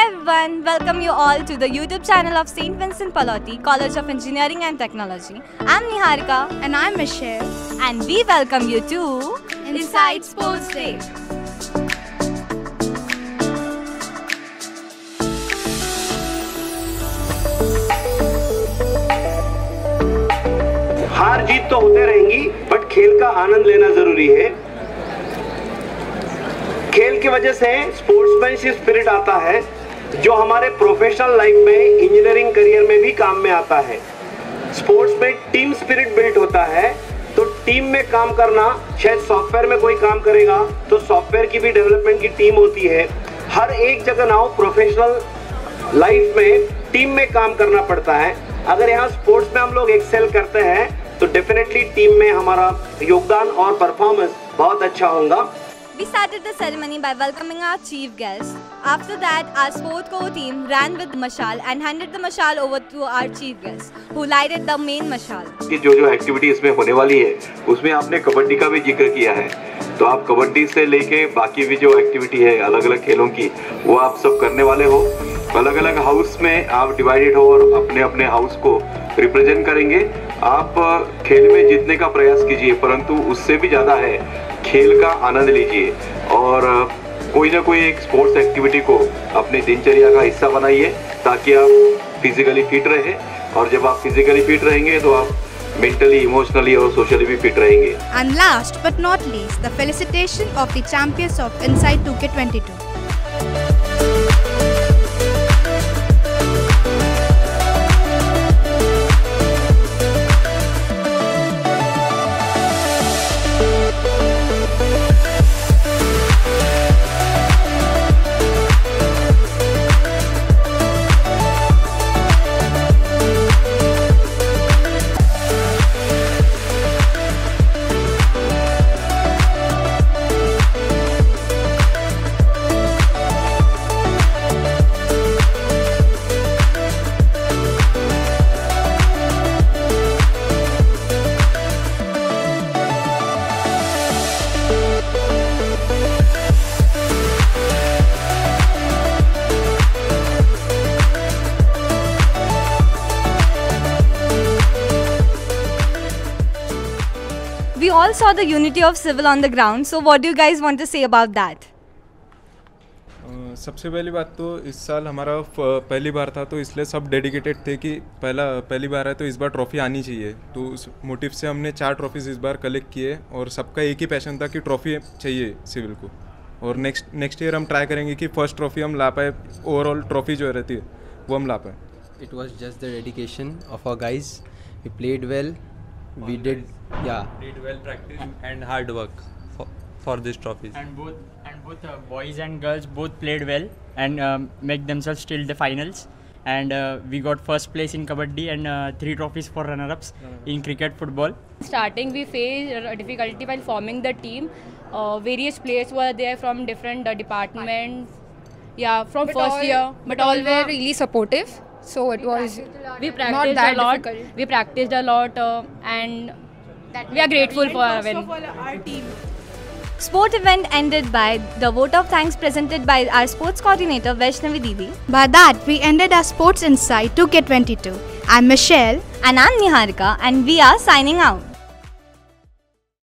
everyone, welcome you all to the YouTube channel of St. Vincent Pallotti College of Engineering and Technology. I'm Niharika and I'm Michelle and we welcome you to Inside Sports Day. हार जीत तो होते रहेंगी, but खेल का आनंद लेना जरूरी है। खेल की वजह से स्पोर्ट्समैनशिप स्पिरिट आता है, जो हमारे प्रोफेशनल लाइफ में, इंजीनियरिंग करियर में भी काम में आता है। स्पोर्ट्स में टीम स्पिरिट बिल्ड होता है, तो टीम में काम करना, शायद सॉफ्टवेयर में कोई काम करेगा तो सॉफ्टवेयर की भी डेवलपमेंट की टीम होती है। हर एक जगह नाउ प्रोफेशनल लाइफ में टीम में काम करना पड़ता है। अगर यहाँ स्पोर्ट्स में हम लोग एक्सेल करते हैं तो डेफिनेटली टीम में हमारा योगदान और परफॉर्मेंस बहुत अच्छा होगा। We started the ceremony by welcoming our chief guest. After that, our sport core team ran with the mashal and handed the mashal over to our chief guest, who lighted the main mashal. कि जो activity इसमें होने वाली है, उसमें आपने कबड्डी का भी जिक्र किया है, तो आप कबड्डी से लेके बाकी भी जो एक्टिविटी है अलग अलग खेलों की, वो आप सब करने वाले हो। अलग अलग हाउस में आप डिवाइडेड हो और अपने अपने हाउस को रिप्रेजेंट करेंगे। आप खेल में जीतने का प्रयास कीजिए, परंतु उससे भी ज़्यादा है खेल का आनंद लीजिए और कोई ना कोई एक स्पोर्ट्स एक्टिविटी को अपने दिनचर्या का हिस्सा बनाइए, ताकि आप फिजिकली फिट रहे। और जब आप फिजिकली फिट रहेंगे तो आप मेंटली, इमोशनली और सोशली भी फिट रहेंगे। And last but not least, the felicitation of the champions of Inside 2K22. We all saw the unity of civil on the ground. So what do you guys want to say about that? सबसे पहली बात तो इस साल हमारा पहली बार था, तो इसलिए सब डेडिकेटेड थे कि पहली बार है तो इस बार ट्रॉफ़ी आनी चाहिए। तो उस मोटिव से हमने 4 ट्रॉफीज़ इस बार कलेक्ट किए और सबका एक ही पैशन था कि ट्रॉफ़ी चाहिए सिविल को। और नेक्स्ट ईयर हम ट्राई करेंगे कि फर्स्ट ट्रॉफ़ी हम ला पाए, ओवरऑल ट्रॉफ़ी जो रहती है वो हम ला पाए। It was just the dedication of our guys. We played well. We did well practice and hard work for this trophies. And both boys and girls both played well and make themselves till the finals. And we got first place in kabaddi and 3 trophies for runner-ups in cricket, football. Starting we faced difficulty while forming the team. Various players were there from different departments. From first year, but all were really supportive. So it was we practiced a lot. Difficult. We practiced a lot and we are grateful for our team. Sport event ended by the vote of thanks presented by our sports coordinator Vaishnavi Didi. By that, we ended our Sports Inside 2K22. I'm Michelle and I'm Niharika and we are signing out.